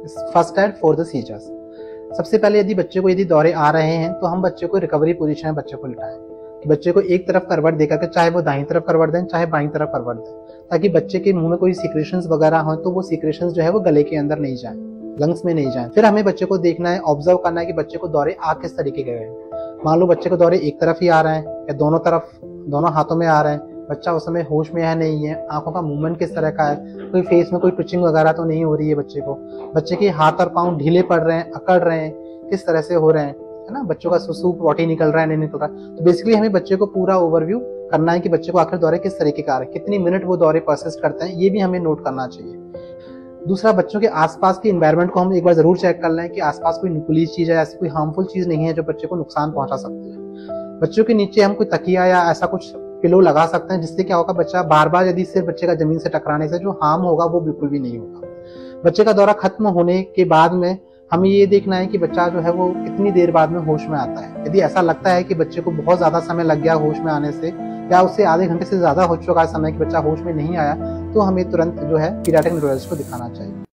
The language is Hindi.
First aid for the seizures. सबसे पहले यदि दौरे आ रहे हैं तो हम बच्चे को रिकवरी पोजीशन में बच्चे को लिटाएं कि बच्चे को एक तरफ करवट देकर के, चाहे वो दाईं तरफ करवट दें चाहे बाईं तरफ करवट दें, ताकि बच्चे के मुंह में कोई सीक्रेशंस वगैरह हो तो वो सीक्रेशंस जो है वो गले के अंदर नहीं जाए, लंग्स में नहीं जाए। फिर हमें बच्चे को देखना है, ऑब्जर्व करना है कि बच्चे को दौरे आ किस तरीके के गए। मान लो बच्चे को दौरे एक तरफ ही आ रहे हैं या दोनों तरफ, दोनों हाथों में आ रहे हैं, बच्चा उस समय होश में है नहीं है, आंखों का मूवमेंट किस तरह का है, कोई फेस में कोई ट्विचिंग वगैरह तो नहीं हो रही है बच्चे को, बच्चे के हाथ और पांव ढीले पड़ रहे हैं, अकड़ रहे हैं, किस तरह से हो रहे हैं, है ना, बच्चों का सुसु पॉटी निकल रहा है नहीं निकल रहा है। तो बेसिकली हमें बच्चे को पूरा ओवरव्यू करना है कि बच्चे को आखिर दौरे किस तरीके का आ रहे हैं, कितनी मिनट वो दौरे परसिस्ट करते हैं, ये भी हमें नोट करना चाहिए। दूसरा, बच्चों के आसपास के एनवायरनमेंट को हम एक बार जरूर चेक कर लें कि आसपास कोई नुकीली चीज है, ऐसी कोई हार्मफुल चीज नहीं है जो बच्चे को नुकसान पहुंचा सकती है। बच्चों के नीचे हम कोई तकिया या ऐसा कुछ पिलो लगा सकते हैं जिससे क्या होगा, बच्चा बार बार यदि सिर्फ बच्चे का जमीन से टकराने से जो हार्म होगा वो बिल्कुल भी नहीं होगा। बच्चे का दौरा खत्म होने के बाद में हमें ये देखना है कि बच्चा जो है वो कितनी देर बाद में होश में आता है। यदि ऐसा लगता है कि बच्चे को बहुत ज्यादा समय लग गया होश में आने से, या उससे आधे घंटे से ज्यादा हो चुका है समय कि बच्चा होश में नहीं आया, तो हमें तुरंत जो है पीडियाट्रिक न्यूरोलॉजिस्ट को दिखाना चाहिए।